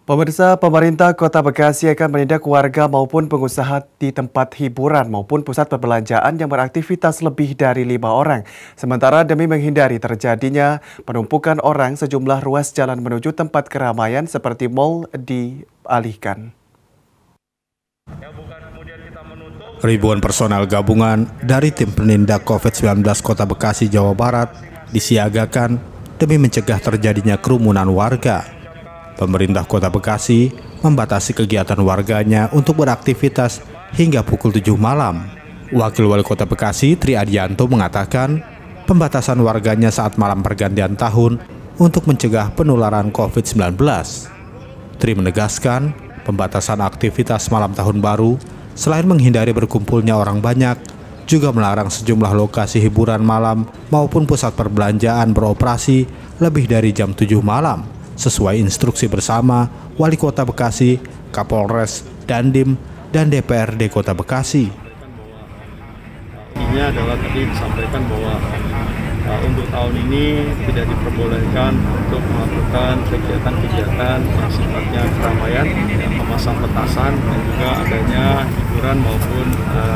Pemirsa, pemerintah Kota Bekasi akan menindak warga maupun pengusaha di tempat hiburan maupun pusat perbelanjaan yang beraktivitas lebih dari 5 orang. Sementara demi menghindari terjadinya penumpukan orang, sejumlah ruas jalan menuju tempat keramaian seperti mal dialihkan. Ribuan personel gabungan dari tim penindak COVID-19 Kota Bekasi, Jawa Barat disiagakan demi mencegah terjadinya kerumunan warga. Pemerintah Kota Bekasi membatasi kegiatan warganya untuk beraktivitas hingga pukul 7 malam. Wakil Wali Kota Bekasi, Tri Adianto, mengatakan pembatasan warganya saat malam pergantian tahun untuk mencegah penularan COVID-19. Tri menegaskan pembatasan aktivitas malam tahun baru selain menghindari berkumpulnya orang banyak, juga melarang sejumlah lokasi hiburan malam maupun pusat perbelanjaan beroperasi lebih dari jam 7 malam. Sesuai instruksi bersama Wali Kota Bekasi, Kapolres, Dandim, dan DPRD Kota Bekasi. Ini adalah tadi disampaikan bahwa untuk tahun ini tidak diperbolehkan untuk melakukan kegiatan-kegiatan yang sifatnya keramaian, memasang petasan, dan juga adanya hiburan maupun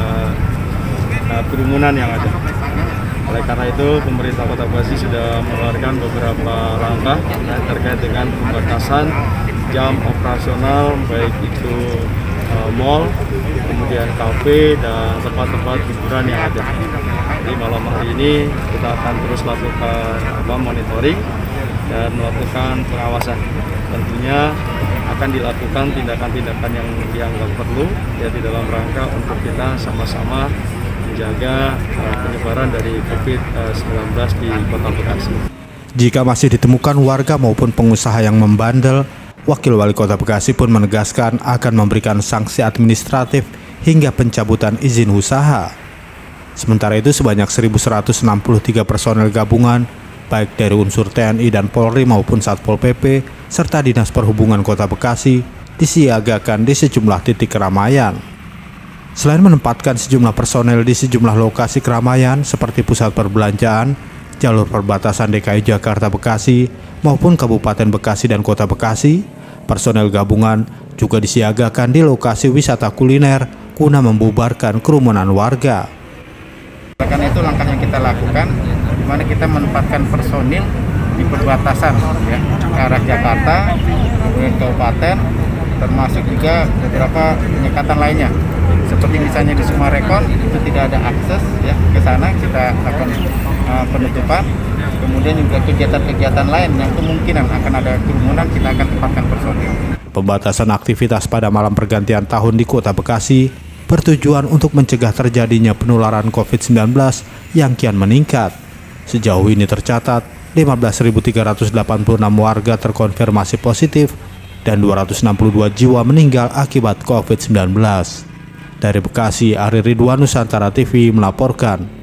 kerumunan yang ada. Oleh karena itu, pemerintah Kota Bekasi sudah mengeluarkan beberapa langkah terkait dengan pembatasan jam operasional, baik itu mal, kemudian kafe, dan tempat-tempat hiburan yang ada. Jadi malam hari ini kita akan terus lakukan monitoring dan melakukan pengawasan. Tentunya akan dilakukan tindakan-tindakan yang dianggap perlu, ya, di dalam rangka untuk kita sama-sama menjaga penyebaran dari COVID-19 di Kota Bekasi. Jika masih ditemukan warga maupun pengusaha yang membandel, Wakil Wali Kota Bekasi pun menegaskan akan memberikan sanksi administratif hingga pencabutan izin usaha. Sementara itu, sebanyak 1.163 personel gabungan, baik dari unsur TNI dan Polri maupun Satpol PP, serta Dinas Perhubungan Kota Bekasi, disiagakan di sejumlah titik keramaian. Selain menempatkan sejumlah personel di sejumlah lokasi keramaian seperti pusat perbelanjaan, jalur perbatasan DKI Jakarta Bekasi maupun Kabupaten Bekasi dan Kota Bekasi, personel gabungan juga disiagakan di lokasi wisata kuliner guna membubarkan kerumunan warga. Karena itu langkah yang kita lakukan, di mana kita menempatkan personil di perbatasan, ya, ke arah Jakarta, kemudian kabupaten, termasuk juga beberapa penyekatan lainnya. Seperti misalnya di Sumarekon itu tidak ada akses, ya, ke sana, kita lakukan penutupan. Kemudian juga kegiatan-kegiatan lain yang kemungkinan akan ada kerumunan, kita akan tempatkan personil. Pembatasan aktivitas pada malam pergantian tahun di Kota Bekasi bertujuan untuk mencegah terjadinya penularan COVID-19 yang kian meningkat. Sejauh ini tercatat 15.386 warga terkonfirmasi positif dan 262 jiwa meninggal akibat COVID-19. Dari Bekasi, Ari Ridwan, Nusantara TV melaporkan.